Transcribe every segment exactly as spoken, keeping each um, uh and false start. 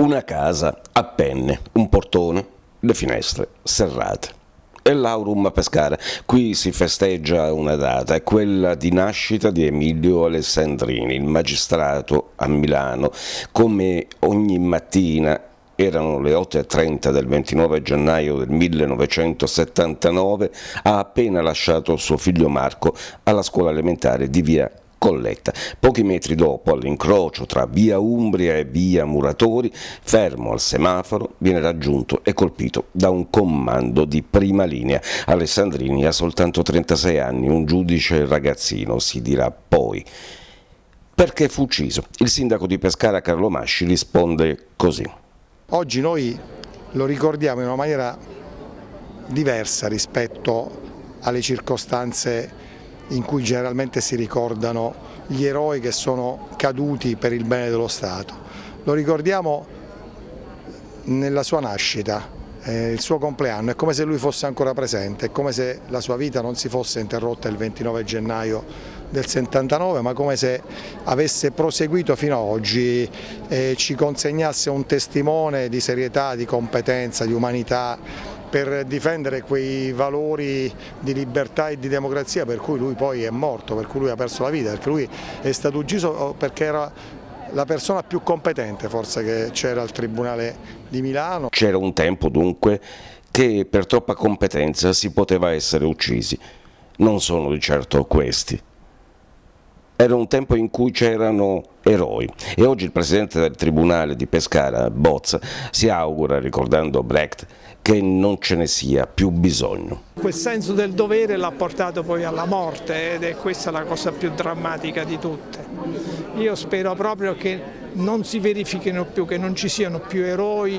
Una casa a penne, un portone, le finestre serrate. È l'Aurum a Pescara. Qui si festeggia una data, è quella di nascita di Emilio Alessandrini, il magistrato a Milano. Come ogni mattina erano le otto e trenta del ventinove gennaio del millenovecentosettantanove, ha appena lasciato suo figlio Marco alla scuola elementare di via Colletta. Pochi metri dopo, all'incrocio tra via Umbria e via Muratori, fermo al semaforo, viene raggiunto e colpito da un comando di prima linea. Alessandrini ha soltanto trentasei anni, un giudice ragazzino, si dirà poi. Perché fu ucciso? Il sindaco di Pescara, Carlo Masci, risponde così. Oggi noi lo ricordiamo in una maniera diversa rispetto alle circostanze in cui generalmente si ricordano gli eroi che sono caduti per il bene dello Stato. Lo ricordiamo nella sua nascita, eh, il suo compleanno, è come se lui fosse ancora presente, è come se la sua vita non si fosse interrotta il ventinove gennaio del settantanove, ma come se avesse proseguito fino ad oggi, eh, ci consegnasse un testimone di serietà, di competenza, di umanità, per difendere quei valori di libertà e di democrazia per cui lui poi è morto, per cui lui ha perso la vita, perché lui è stato ucciso perché era la persona più competente forse che c'era al Tribunale di Milano. C'era un tempo dunque che per troppa competenza si poteva essere uccisi. Non sono di certo questi. Era un tempo in cui c'erano eroi e oggi il presidente del Tribunale di Pescara, Bozza, si augura, ricordando Brecht, che non ce ne sia più bisogno. Quel senso del dovere l'ha portato poi alla morte ed è questa la cosa più drammatica di tutte. Io spero proprio che non si verifichino più, che non ci siano più eroi,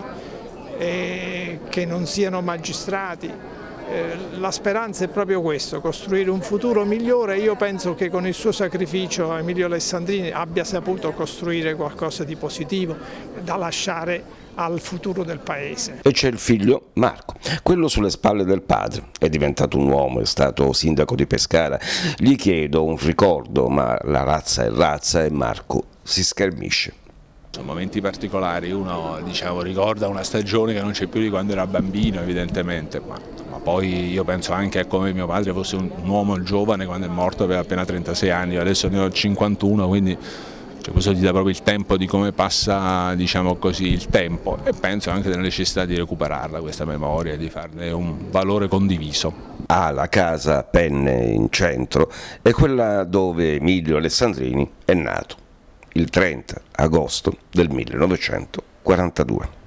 e che non siano magistrati. La speranza è proprio questo, costruire un futuro migliore. Io penso che con il suo sacrificio Emilio Alessandrini abbia saputo costruire qualcosa di positivo da lasciare al futuro del paese. E c'è il figlio Marco, quello sulle spalle del padre, è diventato un uomo, è stato sindaco di Pescara. Gli chiedo un ricordo, ma la razza è razza e Marco si schermisce. Sono momenti particolari, uno diciamo, ricorda una stagione che non c'è più di quando era bambino evidentemente, ma, ma poi io penso anche a come mio padre fosse un, un uomo giovane quando è morto, aveva appena trentasei anni, adesso ne ho cinquantuno, quindi cioè, questo ti dà proprio il tempo di come passa diciamo così, il tempo, e penso anche della necessità di recuperarla questa memoria, di farne un valore condiviso. Ah, la casa a penne in centro è quella dove Emilio Alessandrini è nato, il trenta agosto del millenovecentoquarantadue.